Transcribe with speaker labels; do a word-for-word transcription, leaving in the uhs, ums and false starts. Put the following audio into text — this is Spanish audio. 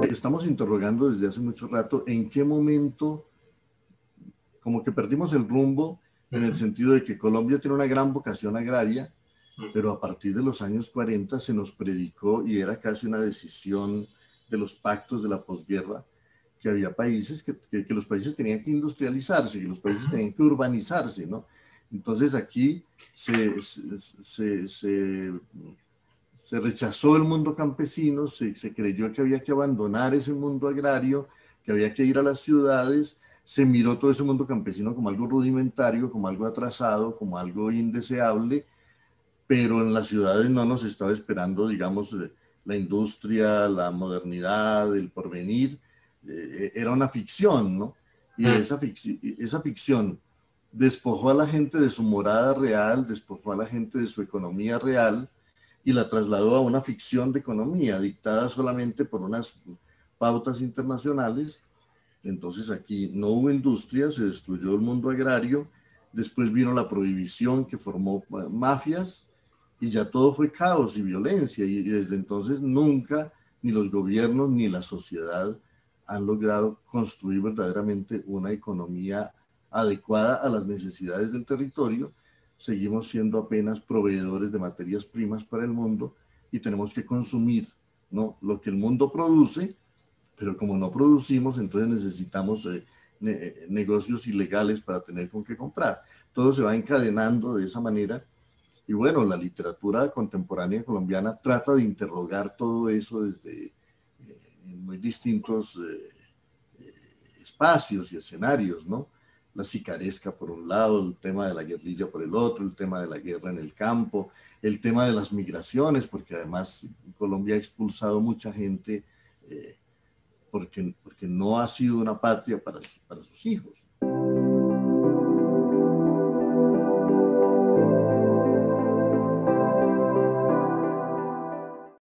Speaker 1: estamos interrogando desde hace mucho rato en qué momento como que perdimos el rumbo en el sentido de que Colombia tiene una gran vocación agraria, pero a partir de los años cuarenta se nos predicó, y era casi una decisión de los pactos de la posguerra, que había países, que, que, que los países tenían que industrializarse, que los países tenían que urbanizarse, ¿no? Entonces aquí se, se, se, se rechazó el mundo campesino, se, se creyó que había que abandonar ese mundo agrario, que había que ir a las ciudades, se miró todo ese mundo campesino como algo rudimentario, como algo atrasado, como algo indeseable, pero en las ciudades no nos estaba esperando, digamos, la industria, la modernidad, el porvenir. Eh, era una ficción, ¿no? Y esa, fic esa ficción despojó a la gente de su morada real, despojó a la gente de su economía real y la trasladó a una ficción de economía dictada solamente por unas pautas internacionales. Entonces aquí no hubo industria, se destruyó el mundo agrario, después vino la prohibición que formó mafias y ya todo fue caos y violencia, y desde entonces nunca ni los gobiernos ni la sociedad han logrado construir verdaderamente una economía adecuada a las necesidades del territorio. Seguimos siendo apenas proveedores de materias primas para el mundo y tenemos que consumir, ¿no?, lo que el mundo produce, pero como no producimos, entonces necesitamos eh, ne negocios ilegales para tener con qué comprar. Todo se va encadenando de esa manera. Y bueno, la literatura contemporánea colombiana trata de interrogar todo eso desde eh, en muy distintos eh, eh, espacios y escenarios, ¿no? La sicaresca por un lado, el tema de la guerrilla por el otro, el tema de la guerra en el campo, el tema de las migraciones, porque además Colombia ha expulsado mucha gente eh, porque, porque no ha sido una patria para, para sus hijos.